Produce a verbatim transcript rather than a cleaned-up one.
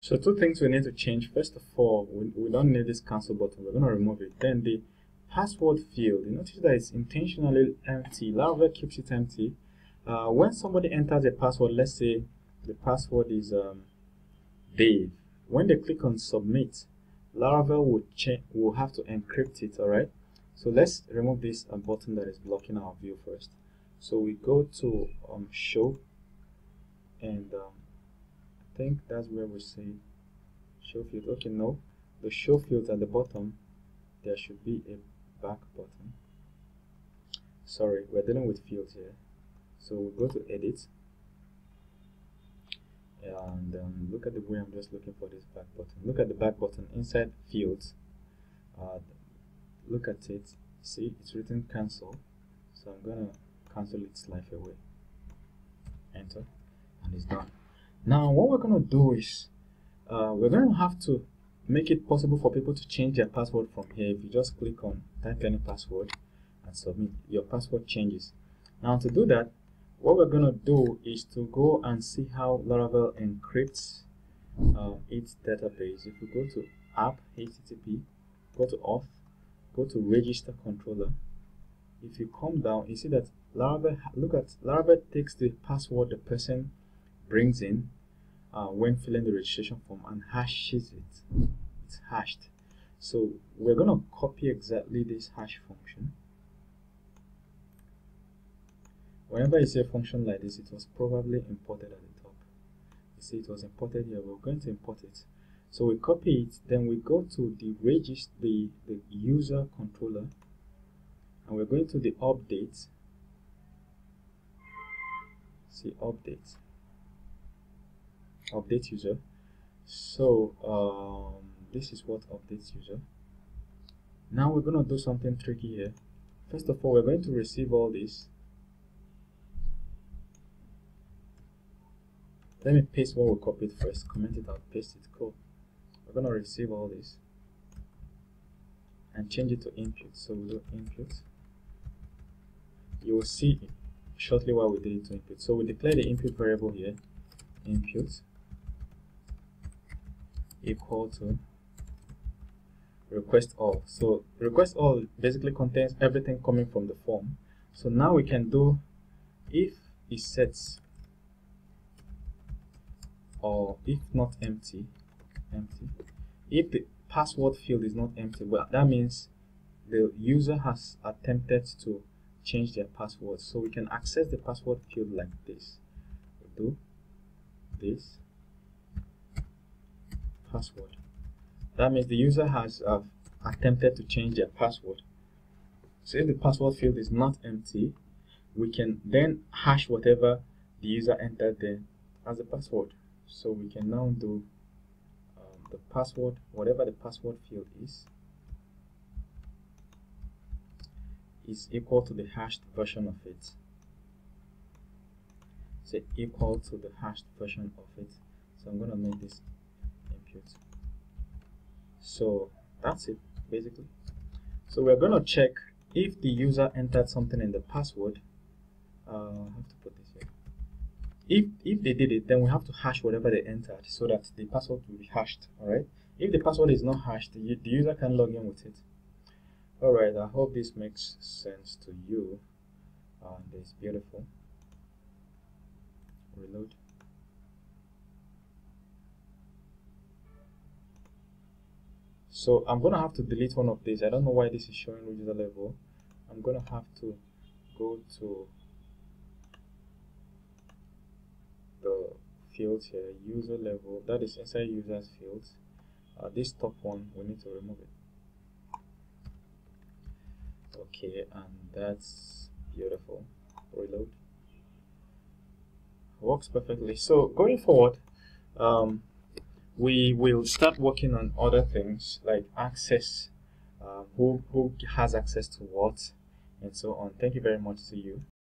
So two things we need to change. First of all, we, we don't need this cancel button. We're going to remove it. Then the password field, you notice that it's intentionally empty. Laravel keeps it empty. Uh, when somebody enters a password, let's say the password is um, Dave. When they click on submit, Laravel will, will have to encrypt it, alright? So let's remove this uh, button that is blocking our view first. So we go to um, show, and um, I think that's where we say show field. Okay, no, the show field at the bottom, there should be a back button. Sorry, we're dealing with fields here. So we go to edit, and um, look at the way I'm just looking for this back button. Look at the back button inside fields. Uh, look at it. See, it's written cancel. So I'm gonna cancel its life away. Enter, and it's done. Now what we're gonna do is uh, we're gonna have to make it possible for people to change their password from here. If you just click on type any password and submit, your password changes. Now to do that, what we're gonna do is to go and see how Laravel encrypts uh, its database. If we go to app H T T P, go to auth, go to register controller. If you come down, you see that Laravel, look at Laravel takes the password the person brings in uh, when filling the registration form and hashes it. It's hashed. So we're gonna copy exactly this hash function. Whenever you see a function like this, it was probably imported at the top. You see it was imported here. We're going to import it. So we copy it, then we go to the register, the, the user controller, and we're going to the update. See update. Update user. So um, this is what updates user. Now we're going to do something tricky here. First of all, we're going to receive all this. Let me paste what we copied first. Comment it out, paste it. Cool. We're going to receive all this and change it to input. So we'll do input. You will see shortly what we did it to input. So we declare the input variable here, input equal to request all. So request all basically contains everything coming from the form. So now we can do if it sets or if not empty, empty. If the password field is not empty, well, that means the user has attempted to change their password. So we can access the password field like this. We do this password. That means the user has uh, attempted to change their password. So if the password field is not empty, we can then hash whatever the user entered there as a password. So we can now do um, the password, whatever the password field is, is equal to the hashed version of it. Say equal to the hashed version of it. So I'm going to make this input. So that's it basically. So we're going to check if the user entered something in the password. Uh, I have to put this here. If, if they did it, then we have to hash whatever they entered so that the password will be hashed. Alright. If the password is not hashed, the, the user can log in with it. Alright, I hope this makes sense to you. And it's beautiful. Reload. So I'm gonna have to delete one of these. I don't know why this is showing user level. I'm gonna have to go to the fields here, user level, that is inside users fields. Uh, this top one, we need to remove it. Okay, and that's beautiful. Reload. Works perfectly. So going forward, um, we will start working on other things like access, uh, who, who has access to what, and so on. Thank you very much. See you.